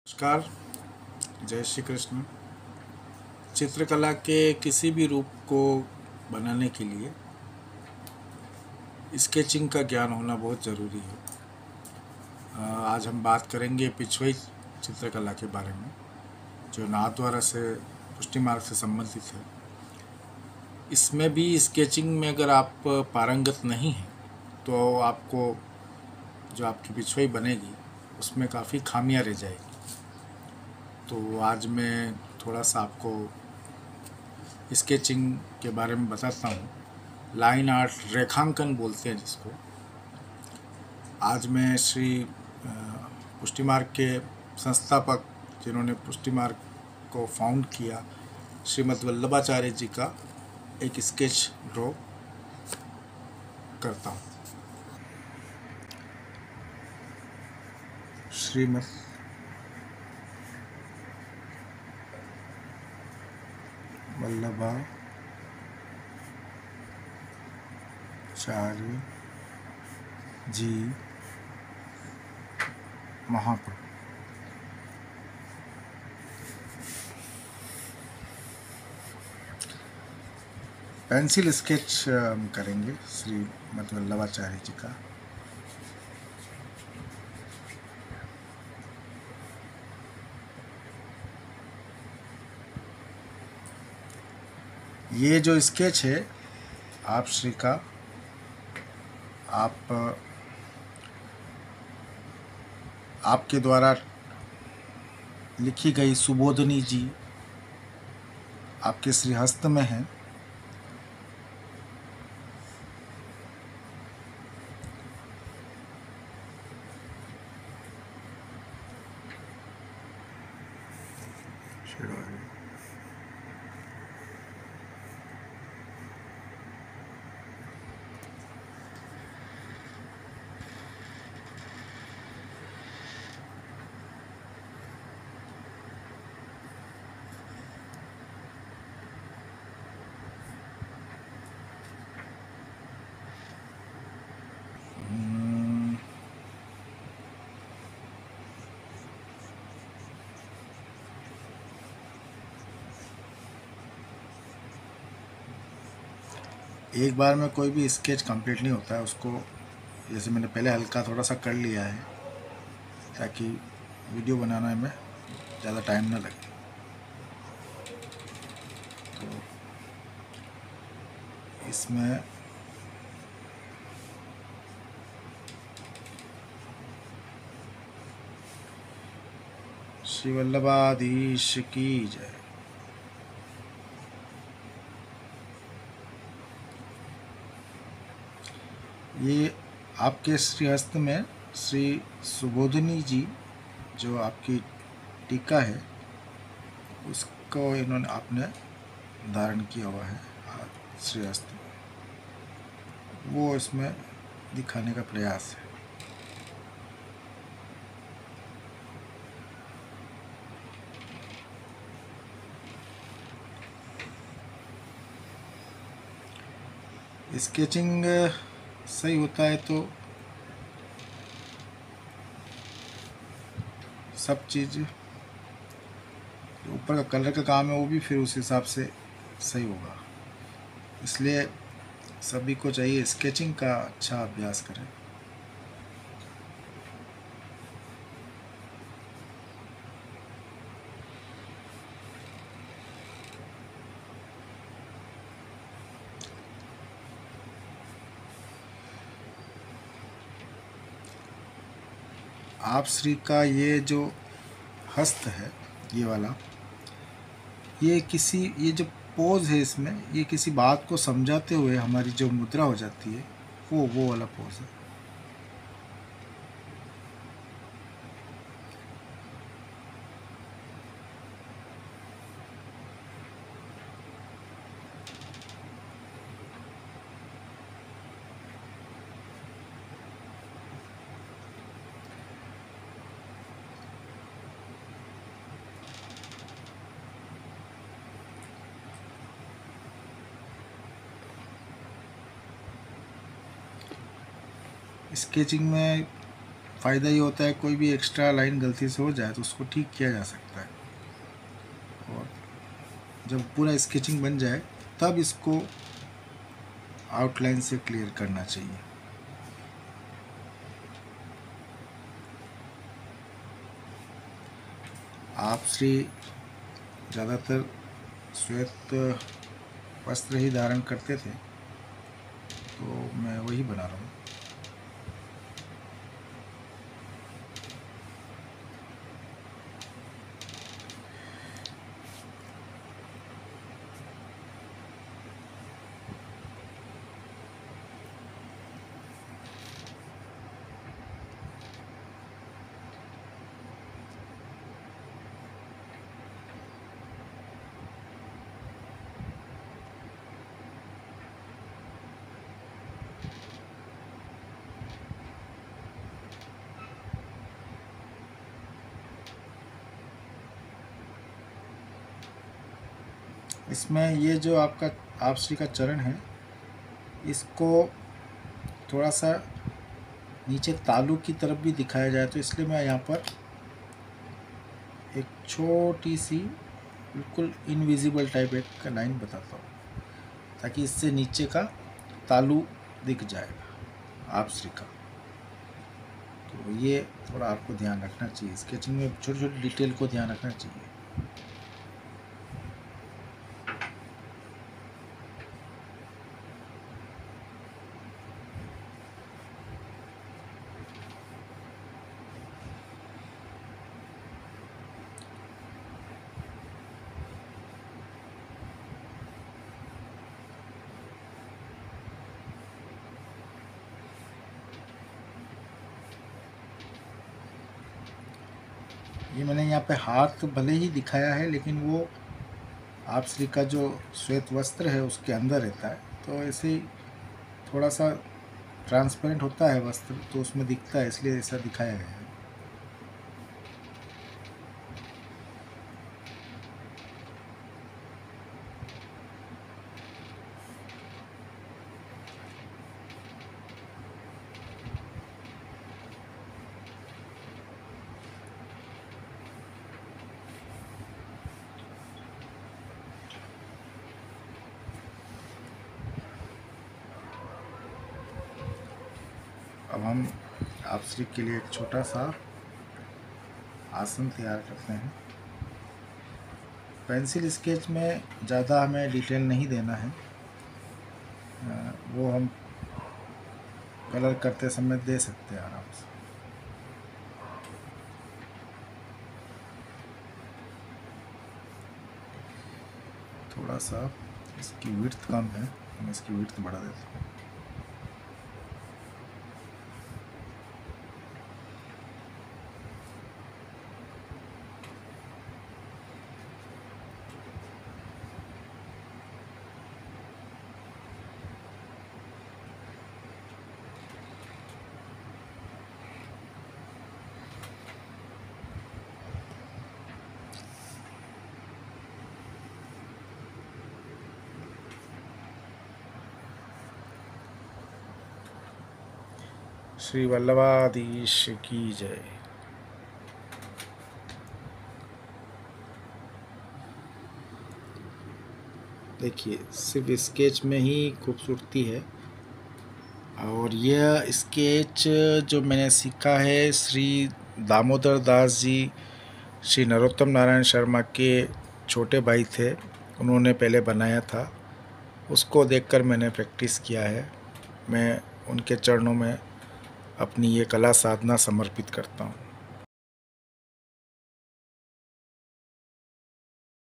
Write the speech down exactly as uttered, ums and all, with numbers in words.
नमस्कार। जय श्री कृष्ण। चित्रकला के किसी भी रूप को बनाने के लिए स्केचिंग का ज्ञान होना बहुत ज़रूरी है। आज हम बात करेंगे पिछुई चित्रकला के बारे में, जो नाथद्वारा से पुष्टि मार्ग से संबंधित है। इसमें भी स्केचिंग में अगर आप पारंगत नहीं हैं तो आपको जो आपकी पिछुई बनेगी उसमें काफ़ी खामियां रह जाएगी। तो आज मैं थोड़ा सा आपको स्केचिंग के बारे में बताता हूँ। लाइन आर्ट, रेखांकन बोलते हैं जिसको। आज मैं श्री पुष्टि मार्ग के संस्थापक, जिन्होंने पुष्टि मार्ग को फाउंड किया, श्रीमद् वल्लभाचार्य जी का एक स्केच ड्रॉ करता हूँ। श्रीमद् वल्लभाचार्य जी महाप्रभु। पेंसिल स्केच हम करेंगे श्रीमद् वल्लभाचार्य जी का। ये जो स्केच है आप श्री का, आप आपके द्वारा लिखी गई सुबोधनी जी आपके श्रीहस्त में है। एक बार में कोई भी स्केच कंप्लीट नहीं होता है। उसको जैसे मैंने पहले हल्का थोड़ा सा कर लिया है ताकि वीडियो बनाने में ज़्यादा टाइम ना लगे। तो इसमें श्री वल्लभाधीश की जय। ये आपके श्रीहस्त में श्री सुबोधनी जी जो आपकी टीका है उसको इन्होंने आपने धारण किया हुआ है श्रीहस्त में, वो इसमें दिखाने का प्रयास है। स्केचिंग सही होता है तो सब चीज़ ऊपर का कलर का काम है वो भी फिर उस हिसाब से सही होगा। इसलिए सभी को चाहिए स्केचिंग का अच्छा अभ्यास करें। आप श्री का ये जो हस्त है, ये वाला, ये किसी ये जो पोज है इसमें, ये किसी बात को समझाते हुए हमारी जो मुद्रा हो जाती है वो वो वाला पोज है। स्केचिंग में फ़ायदा ये होता है कोई भी एक्स्ट्रा लाइन गलती से हो जाए तो उसको ठीक किया जा सकता है। और जब पूरा स्केचिंग बन जाए तब इसको आउटलाइन से क्लियर करना चाहिए। आप श्री ज़्यादातर श्वेत वस्त्र ही धारण करते थे, तो मैं वही बना रहा हूँ। इसमें ये जो आपका आप श्री का चरण है, इसको थोड़ा सा नीचे तालु की तरफ भी दिखाया जाए, तो इसलिए मैं यहाँ पर एक छोटी सी बिल्कुल इनविजिबल टाइप एक का लाइन बताता हूँ, ताकि इससे नीचे का तालु दिख जाएगा आप श्री का। तो ये थोड़ा आपको ध्यान रखना चाहिए, स्केचिंग में छोटी छोटी डिटेल को ध्यान रखना चाहिए। ये मैंने यहाँ पे हाथ भले ही दिखाया है, लेकिन वो आप श्री का जो श्वेत वस्त्र है उसके अंदर रहता है, तो ऐसे ही थोड़ा सा ट्रांसपेरेंट होता है वस्त्र, तो उसमें दिखता है, इसलिए ऐसा दिखाया गया है। अब हम आप श्री के लिए एक छोटा सा आसन तैयार करते हैं। पेंसिल स्केच में ज़्यादा हमें डिटेल नहीं देना है, वो हम कलर करते समय दे सकते हैं आराम से। थोड़ा सा इसकी विड्थ कम है, मैं इसकी विड्थ बढ़ा देता हूँ। श्री वल्लभाधीश की जय। देखिए, सिर्फ स्केच में ही खूबसूरती है। और यह स्केच जो मैंने सीखा है श्री दामोदर दास जी, श्री नरोत्तम नारायण शर्मा के छोटे भाई थे, उन्होंने पहले बनाया था, उसको देखकर मैंने प्रैक्टिस किया है। मैं उनके चरणों में अपनी ये कला साधना समर्पित करता हूँ।